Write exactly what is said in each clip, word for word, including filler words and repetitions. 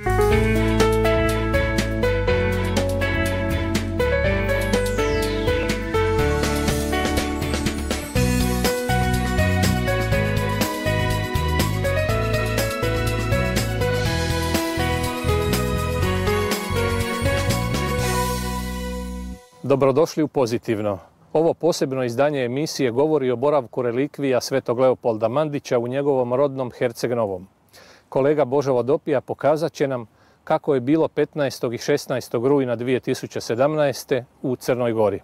Dobrodošli u Pozitivno. Ovo posebno izdanje emisije govori o boravku relikvija Svetog Leopolda Mandića u njegovom rodnom Herceg Novom. Kolega Božo Vodopija pokazat će nam kako je bilo petnaestog i šesnaestog rujna dvije tisuće sedamnaeste. u Crnoj Gori.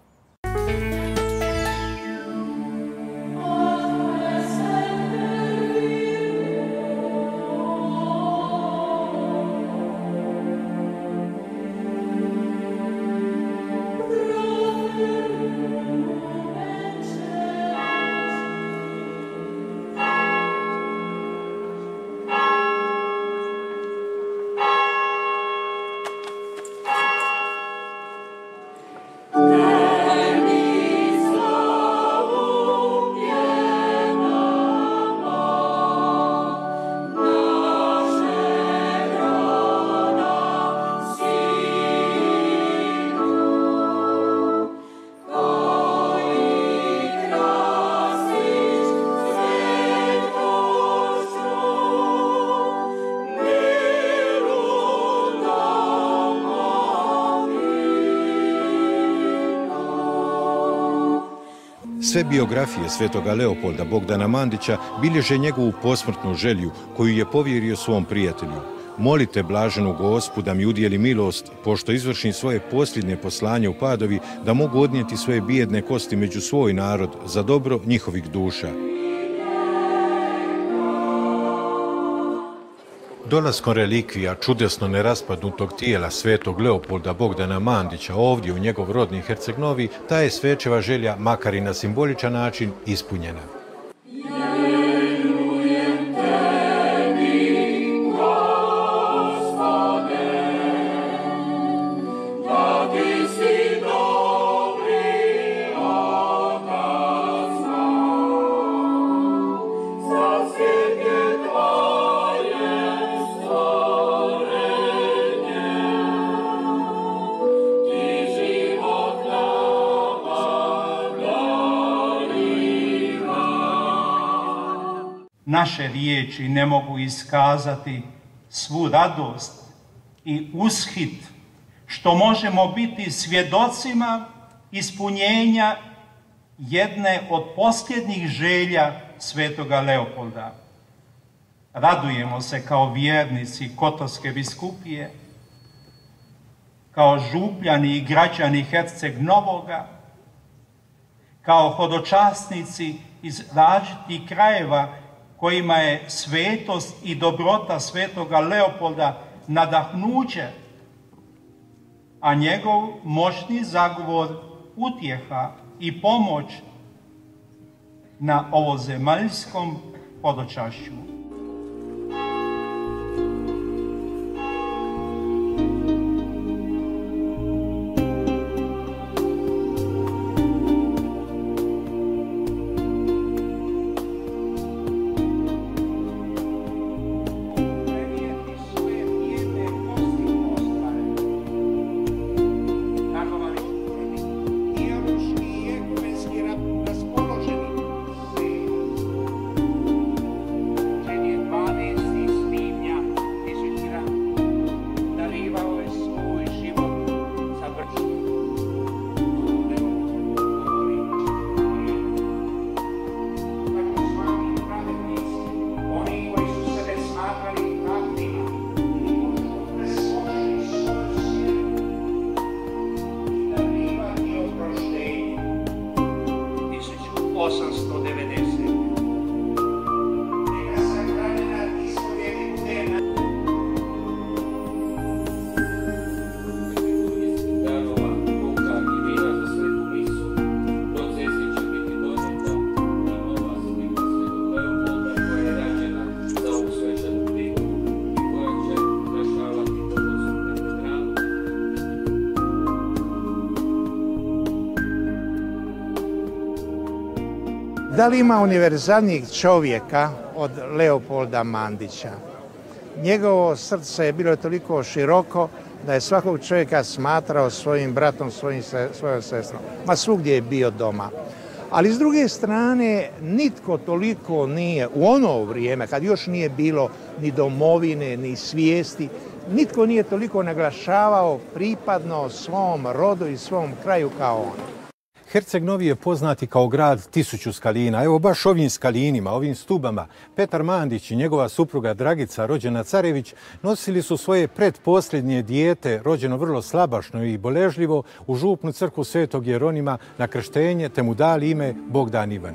Sve biografije svetoga Leopolda Bogdana Mandića bilježe njegovu posmrtnu želju koju je povjerio svom prijatelju. Molite blaženu Gospu da mi udijeli milost, pošto izvršim svoje posljednje poslanje u Padovi, da mogu odnijeti svoje bijedne kosti među svoj narod za dobro njihovih duša. Dolaskom relikvija čudesno neraspadnutog tijela svetog Leopolda Bogdana Mandića ovdje u njegov rodni Herceg Novi, ta je svečeva želja, makar i na simboličan način, ispunjena. Naše riječi ne mogu iskazati svu radost i ushit što možemo biti svjedocima ispunjenja jedne od posljednjih želja svetoga Leopolda. Radujemo se kao vjernici Kotorske biskupije, kao župljani i građani Herceg Novoga, kao hodočasnici iz različitih krajeva kojima je svetost i dobrota svetoga Leopolda nadahnuće, a njegov moćni zagovor utjeha i pomoć na ovozemaljskom hodočašću. Da li ima univerzalnijeg čovjeka od Leopolda Mandića? Njegovo srce je bilo toliko široko da je svakog čovjeka smatrao svojim bratom, svojim, svojom sestrom. Ma svugdje je bio doma. Ali s druge strane, nitko toliko nije, u ono vrijeme, kad još nije bilo ni domovine, ni svijesti, nitko nije toliko naglašavao pripadno svom rodu i svom kraju kao on. Herceg Novi je poznati kao grad tisuću skalina. Evo baš ovim skalinima, ovim stubama, Petar Mandić i njegova supruga Dragica, rođena Carević, nosili su svoje predposljednje dijete, rođeno vrlo slabašno i boležljivo, u župnu crkvu Svetog Jeronima na krštenje, te mu dali ime Bogdan Ivan.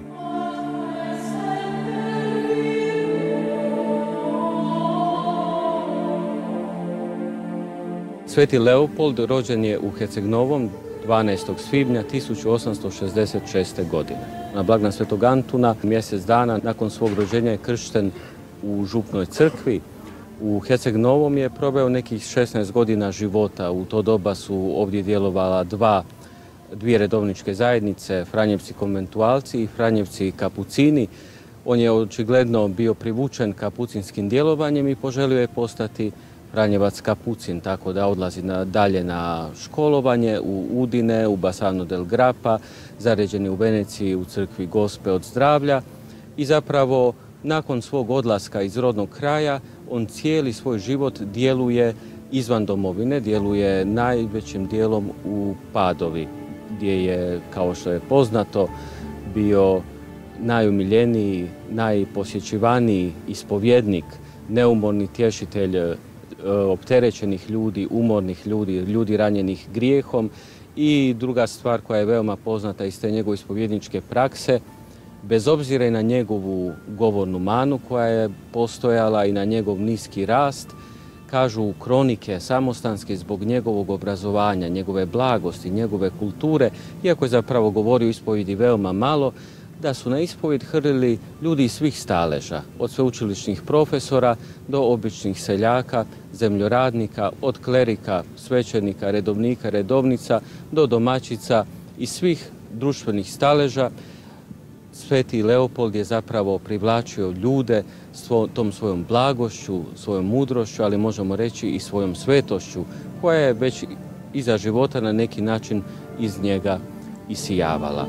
Sveti Leopold rođen je u Herceg Novom dvanaestog svibnja tisuću osamsto šezdeset šeste. godine. Na blagdan Svetog Antuna mjesec dana nakon svog rođenja je kršten u župnoj crkvi. U Herceg Novom je proveo nekih šesnaest godina života. U to doba su ovdje djelovala dva, dvije redovničke zajednice, Franjevci konventualci i Franjevci kapucini. On je očigledno bio privučen kapucinskim djelovanjem i poželio je postati Franjevac kapucin, tako da odlazi na, dalje na školovanje u Udine, u Bassano del Grappa, zaređen je u Veneciji u crkvi Gospe od zdravlja i zapravo nakon svog odlaska iz rodnog kraja on cijeli svoj život djeluje izvan domovine, djeluje najvećim dijelom u Padovi, gdje je, kao što je poznato, bio najumiljeniji, najposjećivaniji ispovjednik, neumorni tješitelj opterećenih ljudi, umornih ljudi, ljudi ranjenih grijehom i druga stvar koja je veoma poznata iz te njegove ispovjedničke prakse, bez obzira i na njegovu govornu manu koja je postojala i na njegov niski rast, kažu kronike samostanske zbog njegovog obrazovanja, njegove blagosti, njegove kulture, iako je zapravo govorio ispovjedi veoma malo, da su na ispovjed hrlili ljudi iz svih staleža, od sveučilišnih profesora do običnih seljaka, zemljoradnika, od klerika, svećenika, redovnika, redovnica do domaćica iz svih društvenih staleža. Sveti Leopold je zapravo privlačio ljude tom svojom blagošću, svojom mudrošću, ali možemo reći i svojom svetošću, koja je već iza života na neki način iz njega isijavala.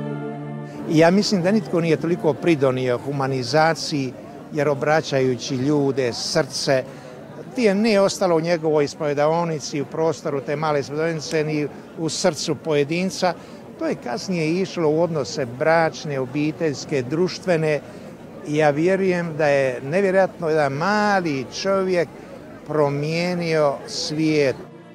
Ja mislim da nitko nije toliko pridonio humanizaciji, jer obraćajući ljude, srce, tije nije ostalo u njegovoj ispovjedaonici, u prostoru te male ispovjedaonice, ni u srcu pojedinca. To je kasnije išlo u odnose bračne, obiteljske, društvene. I ja vjerujem da je nevjerojatno jedan mali čovjek promijenio svijet.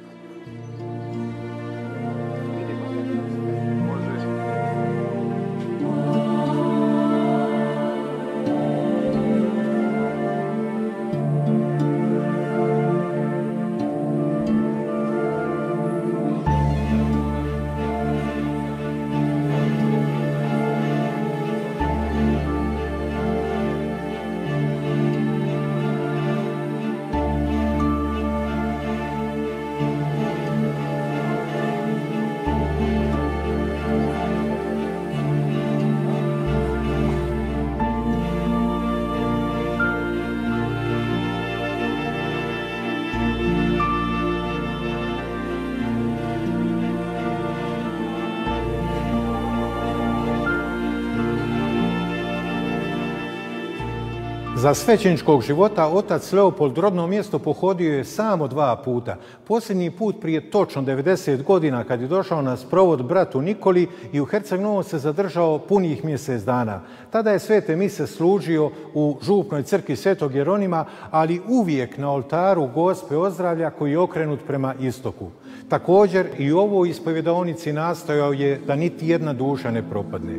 Za svećeničkog života otac Leopold rodno mjesto pohodio je samo dva puta. Posljednji put prije točno devedeset godina kad je došao na sprovod bratu Nikoli i u Herceg Novom se zadržao punih mjesec dana. Tada je svete mise služio u župnoj crkvi Svetog Jeronima, ali uvijek na oltaru Gospe Ozdravlja koji je okrenut prema istoku. Također i u ovoj ispovjedaonici nastojao je da niti jedna duša ne propadne.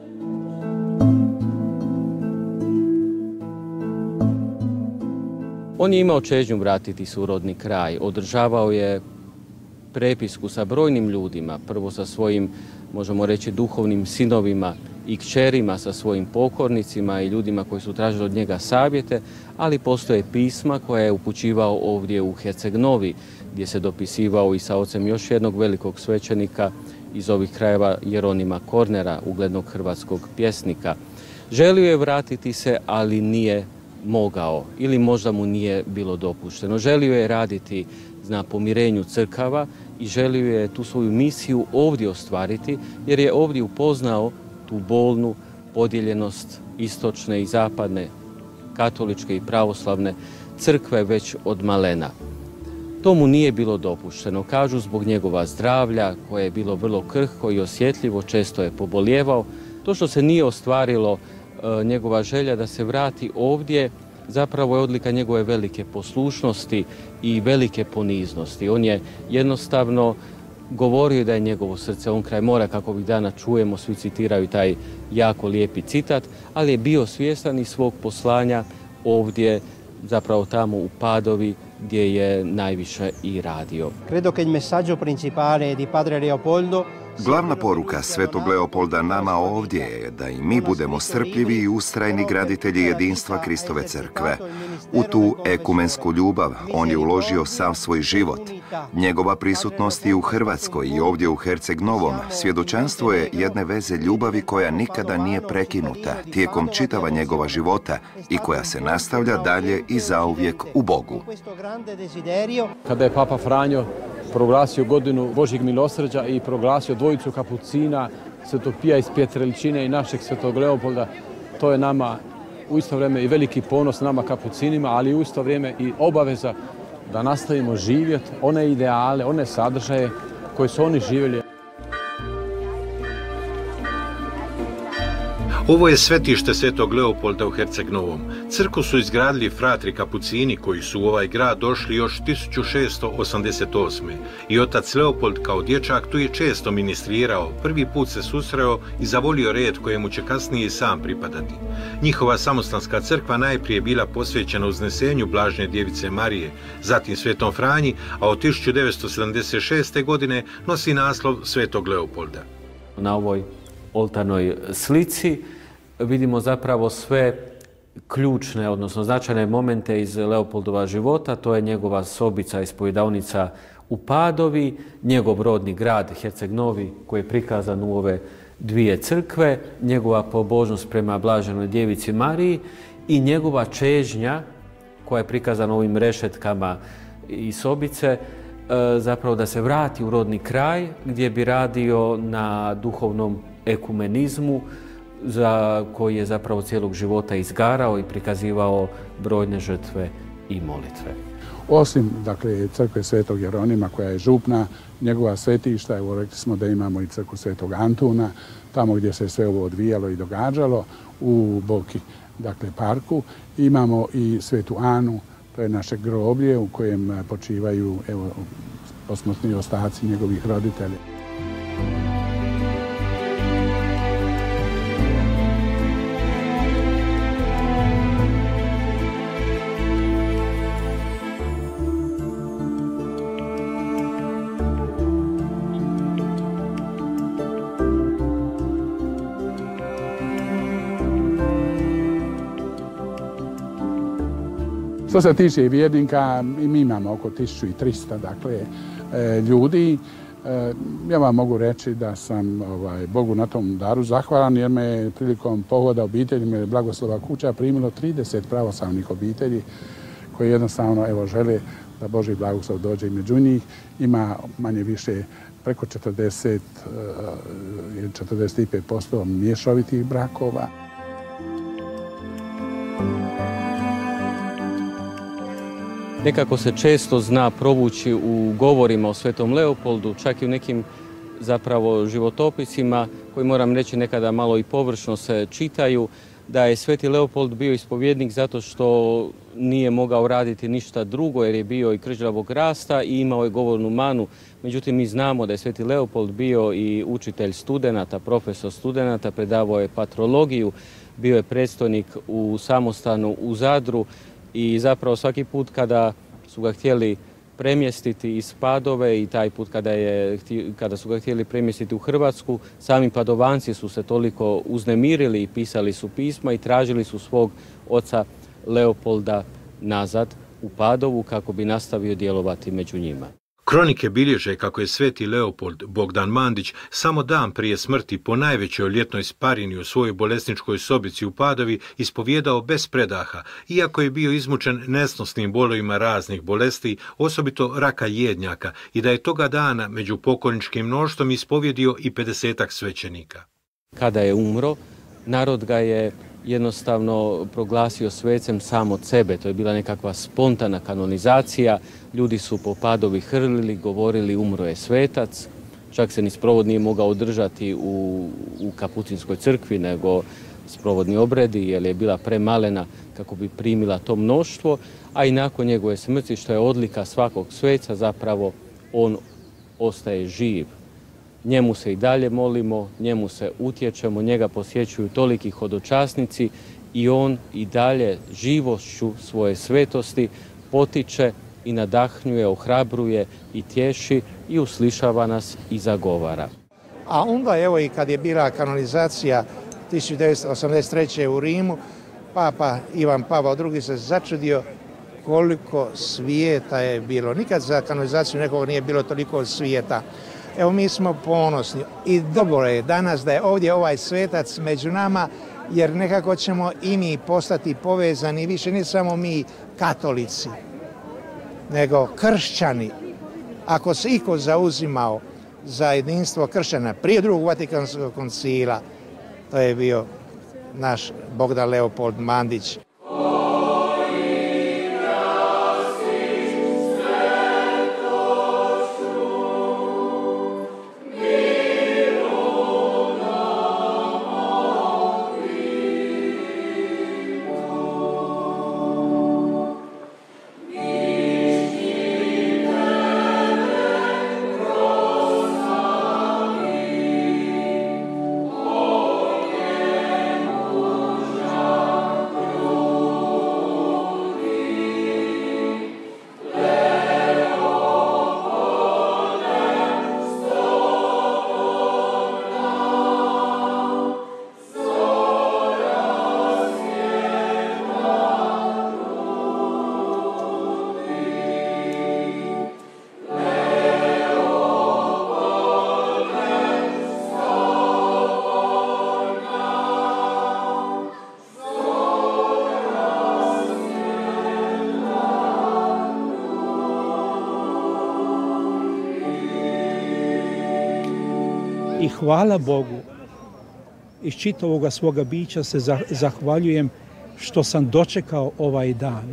On je imao čežnju vratiti se u rodni kraj, održavao je prepisku sa brojnim ljudima, prvo sa svojim, možemo reći, duhovnim sinovima i kćerima, sa svojim pokornicima i ljudima koji su tražili od njega savjete, ali postoje pisma koje je upućivao ovdje u Herceg Novi, gdje se dopisivao i sa ocem još jednog velikog svećenika iz ovih krajeva, Jeronima Kornera, uglednog hrvatskog pjesnika. Želio je vratiti se, ali nije mogao ili možda mu nije bilo dopušteno. Želio je raditi na pomirenju crkava i želio je tu svoju misiju ovdje ostvariti, jer je ovdje upoznao tu bolnu podijeljenost istočne i zapadne, katoličke i pravoslavne crkve već od malena. To mu nije bilo dopušteno, kažu zbog njegova zdravlja koje je bilo vrlo krhko i osjetljivo, često je pobolijevao. To što se nije ostvarilo e, njegova želja da se vrati ovdje, zapravo je odlika njegove velike poslušnosti i velike poniznosti. On je jednostavno govorio da je njegovo srce on kraj mora, kako ovih dana čujemo, svi citiraju taj jako lijepi citat, ali je bio svjestan i svog poslanja ovdje, zapravo tamo u Padovi, gdje je najviše i radio. Credo che il messaggio principale di padre Leopoldo. Glavna poruka svetog Leopolda nama ovdje je da i mi budemo strpljivi i ustrajni graditelji jedinstva Kristove crkve. U tu ekumensku ljubav on je uložio sav svoj život. Njegova prisutnost i u Hrvatskoj i ovdje u Herceg Novom svjedočanstvo je jedne veze ljubavi koja nikada nije prekinuta tijekom čitava njegova života i koja se nastavlja dalje i zauvijek u Bogu. Kada je Papa Franjo proglasio godinu Božjeg milosrđa i proglasio dvojicu kapucina, Svetog Pija iz Pjetrelčine i našeg Svetog Leopolda, to je nama u isto vrijeme i veliki ponos nama kapucinima, ali u isto vrijeme i obaveza da nastavimo živjeti one ideale, one sadržaje koje su oni živjeli. Ovo je svetište Svetog Leopolda u Herceg Novom. Crkvu su izgradili fratri kapucini koji su u ovaj grad došli još tisuću šesto osamdeset osme. I otac Leopold kao dječak tu je često ministrirao, prvi put se susreo i zavolio red kojemu će kasnije i sam pripadati. Njihova samostanska crkva najprije bila posvećena uznesenju Blažene djevice Marije, zatim Svetom Franji, a od tisuću devetsto sedamdeset šeste. godine nosi naslov Svetog Leopolda. Na ovoj oltarnoj slici vidimo zapravo sve ključne, odnosno značajne momente iz Leopoldova života. To je njegova sobica, ispovjedaonica u Padovi, njegov rodni grad Herceg Novi koji je prikazan u ove dvije crkve, njegova pobožnost prema Blaženoj djevici Mariji i njegova čežnja koja je prikazana ovim rešetkama i sobice, zapravo da se vrati u rodni kraj gdje bi radio na duhovnom ekumenizmu za koji je zapravo cijelog života izgarao i prikazivao brojne žrtve i molitve. Osim, dakle, crkve Svetog Jeronima koja je župna, njegova svetišta, evo rekli smo da imamo i crkvu Svetog Antuna, tamo gdje se sve ovo odvijalo i događalo, u Boki, dakle, parku. Imamo i Svetu Anu, to je naše groblje u kojem počivaju, evo, posmrtni ostaci njegovih roditelja. Što se tiče vjernika, mi imamo oko tisuću tristo dakle, ljudi. Ja vam mogu reći da sam ovaj, Bogu na tom daru zahvalan jer me prilikom pohoda obitelji me Blagoslova kuća primilo trideset pravoslavnih obitelji koji jednostavno evo, žele da Božji blagoslov dođe i među njih. Ima manje više preko četrdeset, četrdeset pet posto mješovitih brakova. Nekako se često zna provući u govorima o Svetom Leopoldu, čak i u nekim zapravo životopisima koji, moram reći, nekada malo i površno se čitaju, da je Sveti Leopold bio ispovjednik zato što nije mogao raditi ništa drugo jer je bio i kržljavog rasta i imao je govornu manu. Međutim, mi znamo da je Sveti Leopold bio i učitelj studenata, profesor studenata, predavao je patrologiju, bio je predstojnik u samostanu u Zadru. I zapravo svaki put kada su ga htjeli premjestiti iz Padove i taj put kada, je, kada su ga htjeli premjestiti u Hrvatsku, sami Padovanci su se toliko uznemirili i pisali su pisma i tražili su svog oca Leopolda nazad u Padovu kako bi nastavio djelovati među njima. Kronike bilježe kako je sveti Leopold Bogdan Mandić samo dan prije smrti po najvećoj ljetnoj sparini u svojoj bolesničkoj sobici u Padovi ispovijedao bez predaha, iako je bio izmučen nesnosnim bolovima raznih bolesti, osobito raka jednjaka, i da je toga dana među pokorničkim mnoštvom ispovjedio i pedesetak svećenika. Kada je umro, narod ga je jednostavno proglasio svecem sam od sebe. To je bila nekakva spontana kanonizacija. Ljudi su po Padovi hrlili, govorili umro je svetac. Čak se ni sprovod nije mogao održati u, u Kapucinskoj crkvi, nego sprovodni obredi, jer je bila premalena kako bi primila to mnoštvo. A i nakon njegove smrti, što je odlika svakog sveca, zapravo on ostaje živ. Njemu se i dalje molimo, njemu se utječemo, njega posjećuju toliki hodočasnici i on i dalje živošću svoje svetosti potiče i nadahnjuje, ohrabruje i tješi i uslišava nas i zagovara. A onda evo i kad je bila kanonizacija tisuću devetsto osamdeset treće. u Rimu, papa Ivan Pavao drugi. se začudio koliko svijeta je bilo. Nikad za kanonizaciju nekog nije bilo toliko svijeta. Evo, mi smo ponosni i dobro je danas da je ovdje ovaj svetac među nama, jer nekako ćemo i mi postati povezani, više ne samo mi katolici, nego kršćani. Ako se iko zauzimao za jedinstvo kršćana prije drugog Vatikanskog koncila, to je bio naš Bogdan Leopold Mandić. I hvala Bogu, iz čitavoga svoga bića se zahvaljujem što sam dočekao ovaj dan.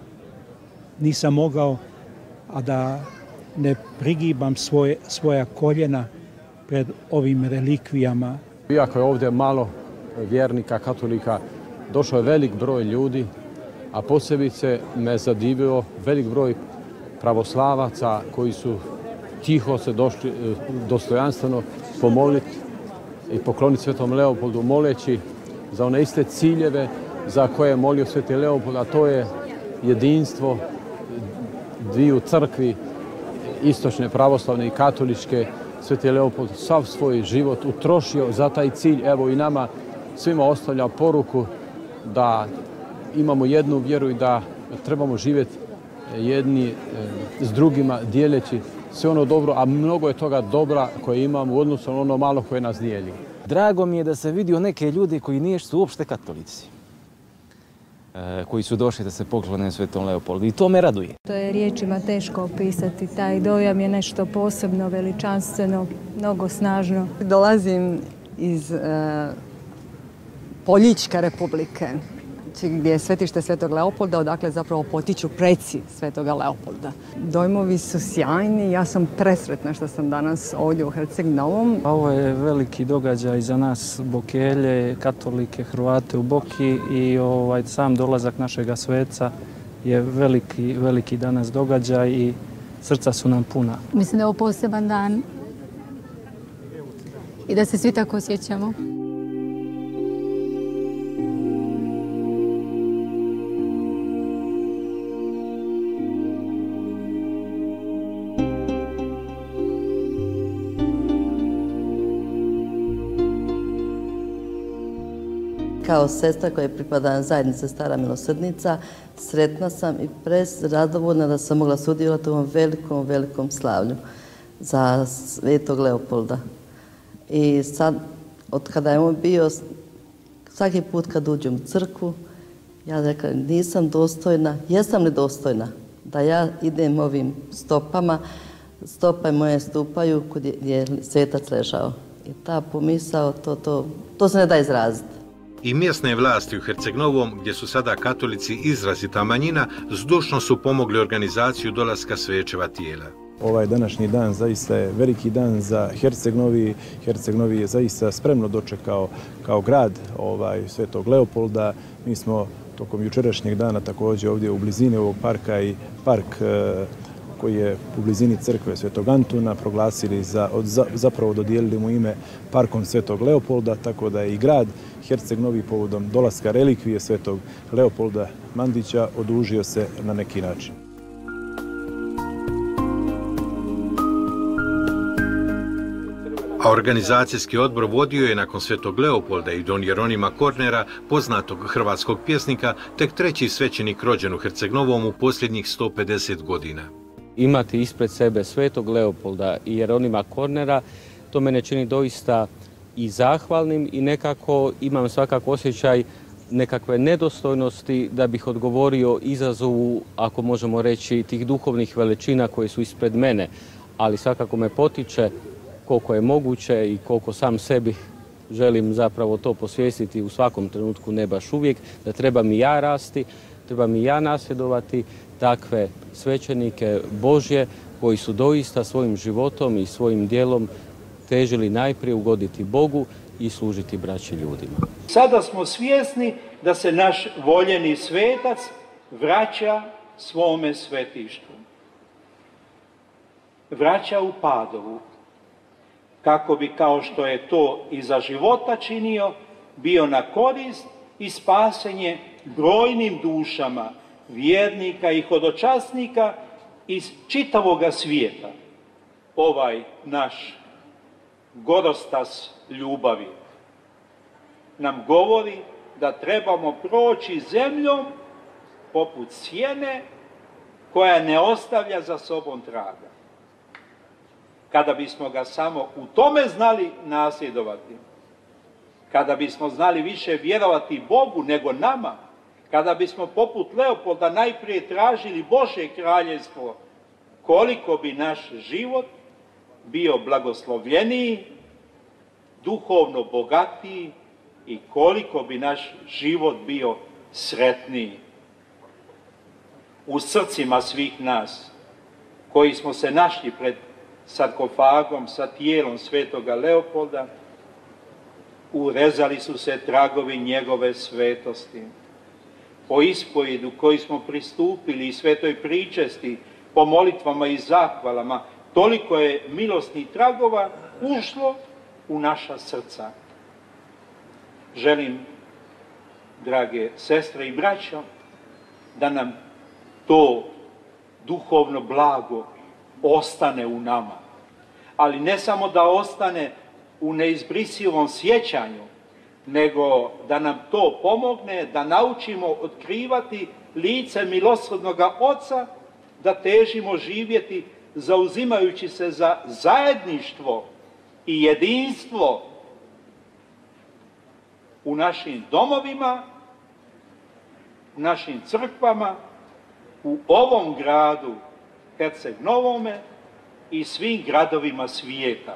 Nisam mogao, a da ne prigibam svoje, svoja koljena pred ovim relikvijama. Iako je ovdje malo vjernika, katolika, došao je velik broj ljudi, a posebice me zadivio velik broj pravoslavaca koji su tiho se došli dostojanstveno pomoliti i pokloniti svetom Leopoldu, moleći za one iste ciljeve za koje je molio sveti Leopold, a to je jedinstvo dviju crkvi, istočne pravoslavne i katoličke. Sveti Leopold sav svoj život utrošio za taj cilj. Evo i nama svima ostavlja poruku da imamo jednu vjeru i da trebamo živjeti jedni s drugima, dijeleći sve ono dobro, a mnogo je toga dobra koje imamo u odnosu na ono malo koje nas dijeli. Drago mi je da se vidio neke ljudi koji nisu uopšte katolici, e, koji su došli da se poklone svetom Leopoldu i to me raduje. To je riječima teško opisati, taj dojam je nešto posebno, veličanstveno, mnogo snažno. Dolazim iz e, Poljičke republike, gdje je svetište svetog Leopolda, odakle zapravo potiču preci svetoga Leopolda. Dojmovi su sjajni, ja sam presretna što sam danas ovdje u Herceg Novom. Ovo je veliki događaj za nas Bokelje, katolike, Hrvate u Boki i ovaj, sam dolazak našega sveca je veliki, veliki danas događaj i srca su nam puna. Mislim da je ovo poseban dan i da se svi tako osjećamo. kao sestra koja pripada zajednici Stara milosrdnica, sretna sam i prezadovoljna da sam mogla sudjelovati u ovom velikom, velikom slavlju za Svetog Leopolda. I sad, od kada je on bio, svaki put kad uđem u crkvu, ja rekla, nisam dostojna, jesam li dostojna da ja idem ovim stopama, stope moje stupaju kod je svetac ležao. I ta pomisao, to, to, to se ne da izraziti. I mjesne vlasti u Herceg-Novom, gdje su sada katolici izrazita manjina, zdušno su pomogli organizaciju dolaska svećeva tijela. Ovaj današnji dan zaista je veliki dan za Herceg-Novi. Herceg-Novi je zaista spremno dočekao kao grad ovaj, Svetog Leopolda. Mi smo tokom jučerašnjeg dana također ovdje u blizini ovog parka i park e, koji je u blizini crkve Svetog Antuna proglasili, za, za, zapravo dodijelili mu ime parkom Svetog Leopolda, tako da je i grad Herceg-Novi povodom dolaska relikvije Svetog Leopolda Mandića odužio se na neki način. A organizacijski odbor vodio je nakon Svetog Leopolda i don Jeronima Kornera, poznatog hrvatskog pjesnika, tek treći svećenik rođen u Herceg-Novom u posljednjih sto pedeset godina. Imati ispred sebe Svetog Leopolda i Jeronima Kornera, to mene čini doista i zahvalnim i nekako imam svakako osjećaj nekakve nedostojnosti da bih odgovorio izazovu, ako možemo reći, tih duhovnih veličina koje su ispred mene, ali svakako me potiče koliko je moguće i koliko sam sebi želim zapravo to posvijestiti u svakom trenutku, ne baš uvijek, da trebam i ja rasti, trebam i ja nasljedovati takve svećenike Božje koji su doista svojim životom i svojim djelom težili najprije ugoditi Bogu i služiti braći ljudima. Sada smo svjesni da se naš voljeni svetac vraća svome svetištvu. Vraća u Padovu, kako bi, kao što je to i za života činio, bio na korist i spasenje brojnim dušama vjernika i hodočasnika iz čitavoga svijeta. Ovaj naš gorostas ljubavi nam govori da trebamo proći zemljom poput sjene koja ne ostavlja za sobom traga. Kada bismo ga samo u tome znali nasljedovati, kada bismo znali više vjerovati Bogu nego nama, kada bismo poput Leopolda najprije tražili Božje kraljevstvo, koliko bi naš život bio blagoslovljeniji, duhovno bogatiji i koliko bi naš život bio sretniji. U srcima svih nas koji smo se našli pred sarkofagom sa tijelom Svetoga Leopolda, urezali su se tragovi njegove svetosti. Po ispovedu koji smo pristupili i svetoj pričesti, po molitvama i zahvalama, toliko je milosnih tragova ušlo u naša srca. Želim, drage sestre i braćo, da nam to duhovno blago ostane u nama. Ali ne samo da ostane u neizbrisivom sjećanju, nego da nam to pomogne da naučimo otkrivati lice milosrdnoga Oca, da težimo živjeti zauzimajući se za zajedništvo i jedinstvo u našim domovima, u našim crkvama, u ovom gradu Herceg-Novome i svim gradovima svijeta.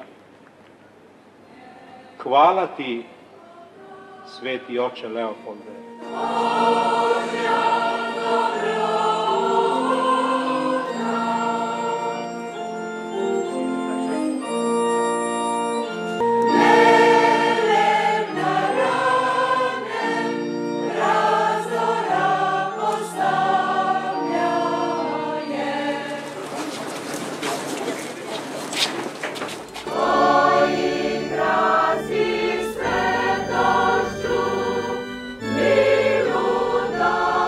Hvala ti, sveti oče Leopolde. Milu da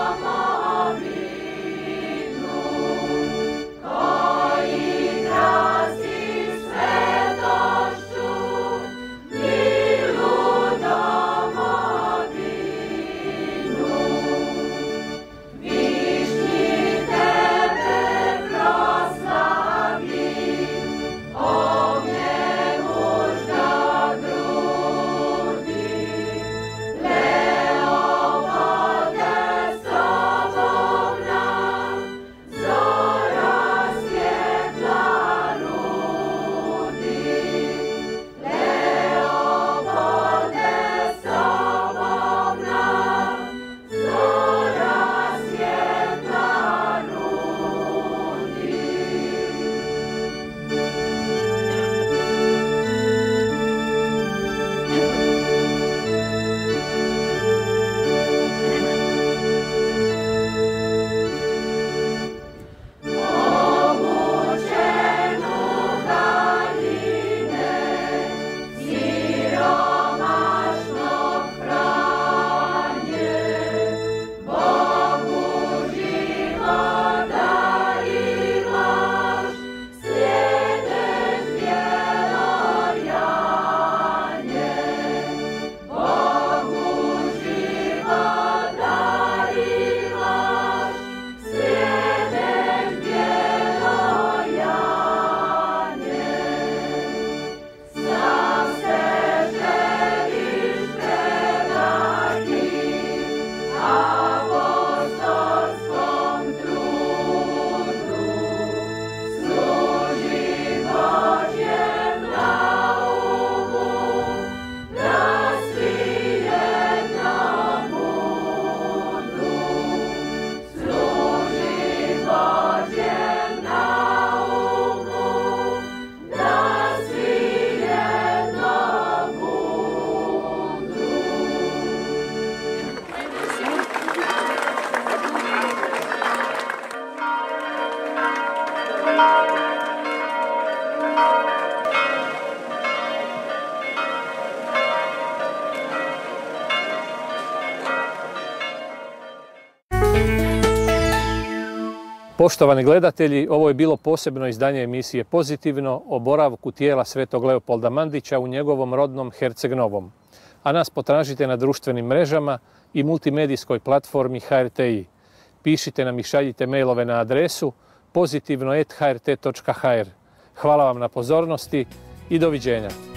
Poštovani gledatelji, ovo je bilo posebno izdanje emisije Pozitivno o boravku tijela svetog Leopolda Mandića u njegovom rodnom Herceg Novom. A nas potražite na društvenim mrežama i multimedijskoj platformi H R T I. Pišite nam i šaljite mailove na adresu pozitivno et h r t točka h r. Hvala vam na pozornosti i doviđenja.